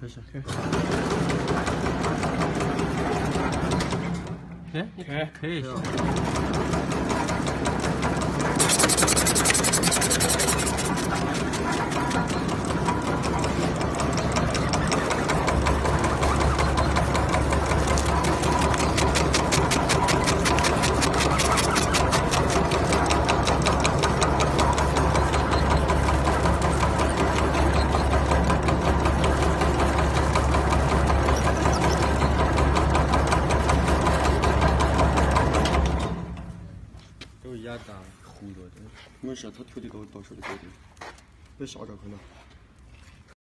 开始。 哎，你开一下。 都压打糊了的，没事，他推的到手的多点，别下着可能。